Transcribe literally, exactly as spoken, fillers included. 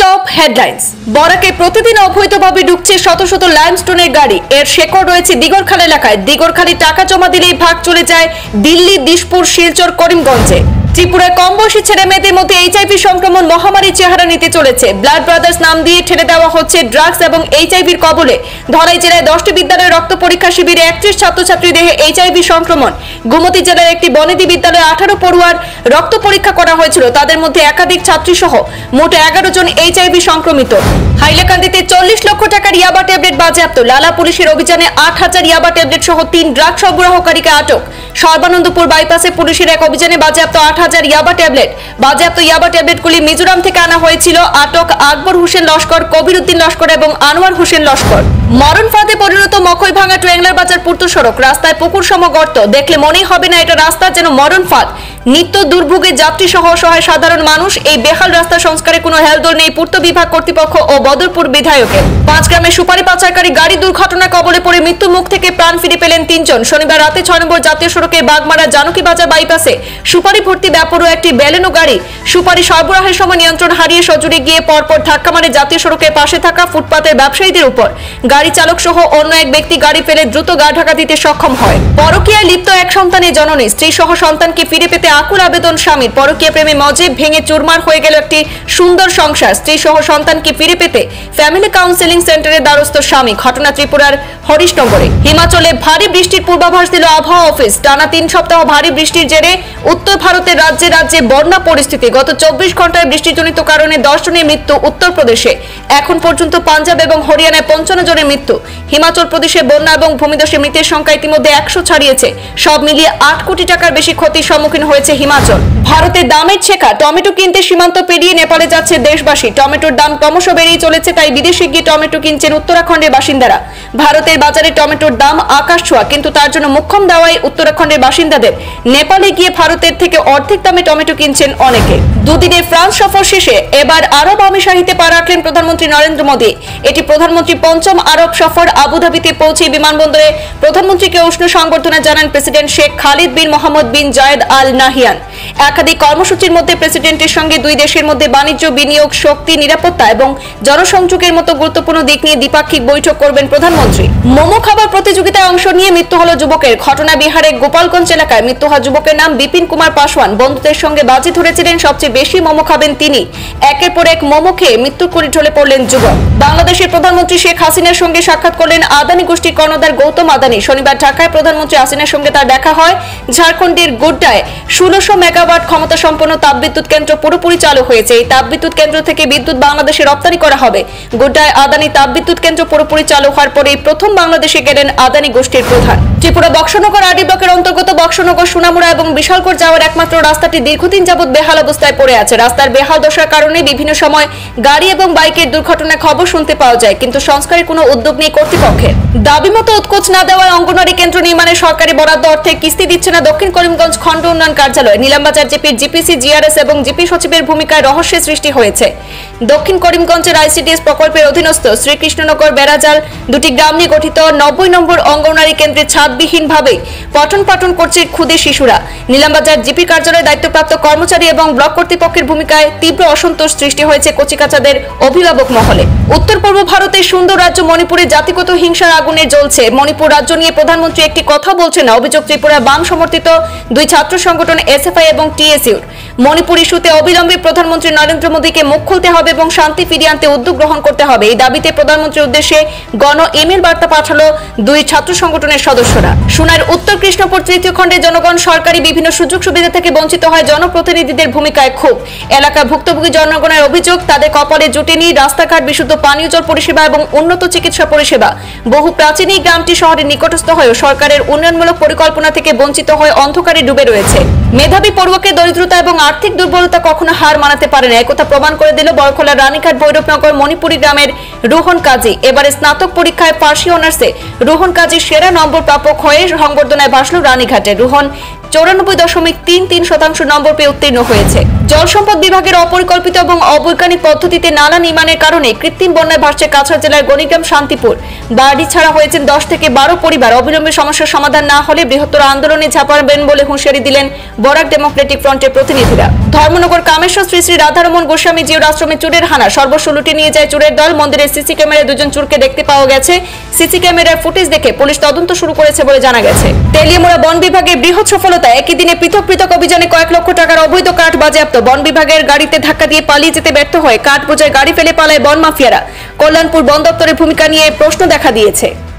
Top headlines. বরাকে প্রতিদিন অবৈধভাবে ঢুকছে শত শত লাইমস্টোনের গাড়ি। এর শেকড় রয়েছে দিগরখাল এলাকায়। দিগরখালি টাকা জমা দিলেই ভাগ চলে যায় দিল্লি, দিশপুর, শিলচর, করিমগঞ্জে। ত্রিপুরায় কম বয়সী ছেলে মেয়েদের মধ্যে এইচআইভি সংক্রমণ মহামারী চেহারা নিতে চলেছে। ব্লাড ব্রাদার্স নাম দিয়ে ঠেলে দেওয়া হচ্ছে ড্রাগস এবং এইচআইভির কবলে। ধলাই জেলায় দশটি বিদ্যালয়ে রক্ত পরীক্ষা শিবিরে একত্রিশ ছাত্রছাত্রী দেহে এইচআইভি সংক্রমণ। গোমতী জেলার একটি বনেদি বিদ্যালয়ে আঠারো পড়ুয়ার রক্ত পরীক্ষা করা হয়েছিল। তাদের মধ্যে একাধিক ছাত্রী সহ মোট এগারো জন এইচআইভি সংক্রমিত। হাইলাকান্দিতে চল্লিশ লক্ষ টাকার ইয়াবা ট্যাবলেট বাজেয়াপ্ত। লালা পুলিশের অভিযানে আট হাজার ইয়াবা ট্যাবলেট সহ তিন ড্রাগ সরবরাহকারীকে আটক। সর্বানন্দপুর বাইপাসে পুলিশের এক অভিযানে বাজেয়াপ্ত আট হাজার ইয়াবা ট্যাবলেট। বাজেয়াপ্ত ইয়াবা ট্যাবলেটগুলি মিজোরাম থেকে আনা হয়েছিল। আটক আকবর হোসেন লস্কর, কবির উদ্দিন লস্কর এবং আনোয়ার হোসেন লস্কর। মরণ ফাঁদে পরিণত মখই ভাঙা ট্রেংলার বাজার পূর্ত সড়ক। রাস্তায় পুকুর সম গর্ত, দেখলে মনেই হবে না এটা রাস্তা, যেন মরণ ফাঁদ। নিত্য দুর্ভোগে যাত্রী সহ অসহায় সাধারণ মানুষ। এই বেহাল রাস্তা সংস্কারে কোনো হেলদোল নেই পূর্ত বিভাগ কর্তৃপক্ষ ও বদরপুর বিধায়কের। পাঁচ গ্রামে সুপারি পাচারকারী গাড়ি দুর্ঘটনা কবলে পড়ে মৃত্যু মুখ থেকে প্রাণ ফিরে পেলেন তিনজন। শনিবার রাতে ছয় নম্বর জাতীয় সড়কে বাগমারা জানকী বাজার বাইপাসে সুপারি ভর্তি ব্যাপরও একটি বেলেনো গাড়ি সুপারি সরবরাহের সময় নিয়ন্ত্রণ হারিয়ে সজোরে গিয়ে পরপর ধাক্কা মারে জাতীয় সড়কের পাশে থাকা ফুটপাতের ব্যবসায়ীদের উপর। গাড়ি চালক সহ অন্য এক ব্যক্তি গাড়ি ফেলে দ্রুত গা ঢাকা দিতে সক্ষম হয়। পরকীয়ায় লিপ্ত এক সন্তানের জননী। স্ত্রী সহ সন্তানকে ফিরে পেতে আকুল আবেদন স্বামীর। পরকীয়া প্রেমে মজে ভেঙে চুরমার হয়ে গেল একটি সুন্দর সংসার। স্ত্রী সহ সন্তানকে ফিরে পেতে ফ্যামিলি কাউন্সেলিং সেন্টারের দ্বারস্থ স্বামী। ঘটনা ত্রিপুরার হরিশনগরে। হিমাচলে ভারী বৃষ্টির পূর্বাভাস দিল আবহাওয়া অফিস। টানা তিন সপ্তাহ ভারী বৃষ্টির জেরে উত্তর ভারতের রাজ্যে রাজ্যে বন্যা পরিস্থিতি। গত চব্বিশ ঘন্টায় বৃষ্টিজনিত কারণে দশ জনের মৃত্যু উত্তরপ্রদেশে। এখন পর্যন্ত পাঞ্জাব এবং হরিয়ানায় পঞ্চান্ন জনের মৃত্যু। হিমাচল প্রদেশে বন্যা এবং ভূমিধসে মৃতের সংখ্যা ইতিমধ্যে একশো ছাড়িয়েছে। সব মিলিয়ে আট কোটি টাকার বেশি ক্ষতির সম্মুখীন হয়েছে হিমাচল। ভারতে দামের ছেকা। টমেটো কিনতে সীমান্ত পেরিয়ে নেপালে যাচ্ছে দেশবাসী। টমেটোর দাম ক্রমশ বেড়েই চলেছে, তাই বিদেশে গিয়ে টমেটো কিনছেন উত্তরাখণ্ডের বাসিন্দারা। ভারতের বাজারে টমেটোর দাম আকাশ ছোঁয়া, কিন্তু তার জন্য মুখ্যম দেওয়াই উত্তরাখণ্ডের বাসিন্দাদের। নেপালে গিয়ে ভারতের থেকে অর্ধেক দামে টমেটো কিনছেন অনেকে। দুদিনের ফ্রান্স সফর শেষে এবার আরব আমিরাতে পা রাখলেন প্রধানমন্ত্রী নরেন্দ্র মোদী। এটি প্রধানমন্ত্রীর পঞ্চম আরব সফর। আবুধাবিতে পৌঁছে বিমানবন্দরে প্রধানমন্ত্রীকে উষ্ণ সংবর্ধনা জানান president Sheikh Khalid bin Mohammed bin Zayed Al Nahyan. একাধিক কর্মসূচির মধ্যে প্রেসিডেন্টের সঙ্গে দুই দেশের মধ্যে বাণিজ্য, বিনিয়োগ, শক্তি, নিরাপত্তা এবং জনসংযোগের মতো গুরুত্বপূর্ণ দিক নিয়ে দ্বিপাক্ষিক বৈঠক করবেন প্রধানমন্ত্রী। মোমো খাবার প্রতিযোগিতায় অংশ নিয়ে মৃত্যু হল যুবকের। ঘটনা বিহারের গোপালগঞ্জ এলাকায়। মৃত্যু হওয়া যুবকের নাম বিপিন কুমার পাসওয়ান। বন্ধুদের সঙ্গে বাজি ধরেছিলেন সবচেয়ে বেশি মোমো খাবেন তিনি। একের পর এক মোমো খেয়ে মৃত্যুর কোলে ঢলে পড়লেন যুবক। বাংলাদেশের প্রধানমন্ত্রী শেখ হাসিনার সঙ্গে সাক্ষাৎ করলেন আদানি গোষ্ঠীর কর্ণধার গৌতম আদানি। শনিবার ঢাকায় প্রধানমন্ত্রী হাসিনার সঙ্গে তার দেখা হয়। ঝাড়খণ্ডের গোড্ডায় ষোলোশো মেগাওয়াট ক্ষমতা সম্পন্ন তাপবিদ্যুৎ কেন্দ্র পুরোপুরি চালু হয়েছে। এই তাপবিদ্যুৎ কেন্দ্র থেকে বিদ্যুৎ বাংলাদেশে রপ্তানি করা হবে। গোড্ডায় আদানি তাপবিদ্যুৎ কেন্দ্র পুরোপুরি চালু হওয়ার পরে প্রথম বাংলাদেশে গেলেন আদানি গোষ্ঠীর প্রধান। ত্রিপুরা বক্সনগর আরডি ব্লকের অন্তর্গত বক্সনগর, সোনামুড়া এবং বিশালগড় যাওয়ার একমাত্র রাস্তাটি দীর্ঘদিন যাবৎ বেহাল অবস্থায় পড়ে আছে। রাস্তার বেহাল দশার কারণে বিভিন্ন সময় গাড়ি এবং বাইকের দুর্ঘটনার খবর শুনতে পাওয়া যায়, কিন্তু সংস্কারের কোনো উদ্যোগ নেই কর্তৃপক্ষের। দাবি মতো উৎকোচ না দেওয়ায় অঙ্গনওয়াড়ি কেন্দ্র নির্মাণে সরকারি বরাদ্দ অর্থে কিস্তি দিচ্ছে না দক্ষিণ করিমগঞ্জ খণ্ড উন্নয়ন কার্যালয়। নিলামবাজার জেপির জিপিসি, জিআরএস এবং জিপি সচিবের ভূমিকায় রহস্যের সৃষ্টি হয়েছে। দক্ষিণ করিমগঞ্জের আইসিডিএস প্রকল্পের অধীনস্থ শ্রীকৃষ্ণনগর বেড়াজাল দুটি গ্রাম নিয়ে গঠিত নব্বই নম্বর অঙ্গনওয়াড়ি কেন্দ্রে ছাদবিহীনভাবে পঠন পাঠন করছে ক্ষুদে শিশুরা। নিলামবাজার জিপি কার্যালয়ের দায়িত্বপ্রাপ্ত কর্মচারী এবং ব্লক কর্তৃপক্ষের ভূমিকায় তীব্র অসন্তোষ সৃষ্টি হয়েছে কচিকাচাদের অভিভাবক মহলে। উত্তর পূর্ব ভারতের সুন্দর রাজ্য মণিপুরে জাতিগত হিংসার আগুনে জ্বলছে। মণিপুর রাজ্য নিয়ে প্রধানমন্ত্রী একটি কথা বলছেন না। অভিযোগ ত্রিপুরা বাম সমর্থিত দুই ছাত্র সংগঠন এসএফআই এবং টিএসইউর। মণিপুর ইস্যুতে অবিলম্বে প্রধানমন্ত্রী নরেন্দ্র মোদীকে মুখ খুলতে হবে এবং শান্তি ফিরিয়ে আনতে উদ্যোগ গ্রহণ করতে হবে। এই দাবিতে প্রধানমন্ত্রীর উদ্দেশ্যে গণ ইমেল বার্তা পাঠালো দুই ছাত্র সংগঠনের সদস্যরা। সোনার উত্তর কৃষ্ণপুর তৃতীয় খণ্ডের জনগণ সরকারি বিভিন্ন সুযোগ সুবিধা থেকে বঞ্চিত হয়। জনপ্রতিনিধিদের ভূমিকায় খুব। এলাকার ভুক্তভোগী জনগণের অভিযোগ, তাদের কপালে জুটেনি রাস্তাঘাট, বিশুদ্ধ পানীয় জল পরিষেবা এবং উন্নত চিকিৎসা পরিষেবা। বহু প্রাচীন এই গ্রামটি শহরের নিকটস্থ হয়েও সরকারের উন্নয়নমূলক পরিকল্পনা থেকে বঞ্চিত হয়ে অন্ধকারে ডুবে রয়েছে। মেধাবী পড়ুয়াকে দরিদ্রতা এবং আর্থিক দুর্বলতা কখনো হার মানাতে পারে না, একথা প্রমাণ করে দিল বড়খোলা রানীঘাট ভৈরবনগর মণিপুরি গ্রামের রোহন কাজী। এবারে স্নাতক পরীক্ষায় ফার্সি অনার্সে রোহন কাজী সেরা নম্বর প্রাপক হয়ে সংবর্ধনায় ভাসল রানীঘাটে। রোহন চৌরানব্বই দশমিক তিন তিন শতাংশ নম্বর পেয়ে উত্তীর্ণ হয়েছে। জল সম্পদ বিভাগের অপরিকল্পিত এবং অবৈজ্ঞানিক পদ্ধতিতে নালা নির্মাণের কারণে কৃত্রিম বন্যায় ভাসছে কাছাড় জেলার গণিগ্রাম শান্তিপুর। বাড়ি ছাড়া হয়েছেন দশ থেকে বারো পরিবার। অবিলম্বে সমস্যার সমাধান না হলে বৃহত্তর আন্দোলনে ঝাঁপাবেন বলে হুঁশিয়ারি দিলেন বরাক ডেমোক্রেটিক ফ্রন্টের প্রতিনিধিরা। ধর্মনগর কামেশ্বর শ্রী শ্রী রাধারমন গোস্বামী জিউর আশ্রমে চোরের হানা, সর্বস্ব লুটে নিয়ে যায় চোরের দল। মন্দিরের সিসি ক্যামেরায় দুজন চোরকে দেখতে পাওয়া গেছে। সিসি ক্যামেরার ফুটেজ দেখে পুলিশ তদন্ত শুরু করেছে বলে জানা গেছে। তেলিয়ামুড়া বন বিভাগের বৃহৎ সফলতা, একই দিনে পৃথক পৃথক অভিযানে কয়েক লক্ষ টাকার অবৈধ কাঠ বাজেয়াপ্ত। বন বিভাগের গাড়িতে ধাক্কা দিয়ে পালিয়ে যেতে ব্যর্থ হয়ে কাঠ বোঝাই গাড়ি ফেলে পালায় বন মাফিয়ারা। কল্যাণপুর বন দপ্তরের ভূমিকা নিয়ে প্রশ্ন দেখা দিয়েছে।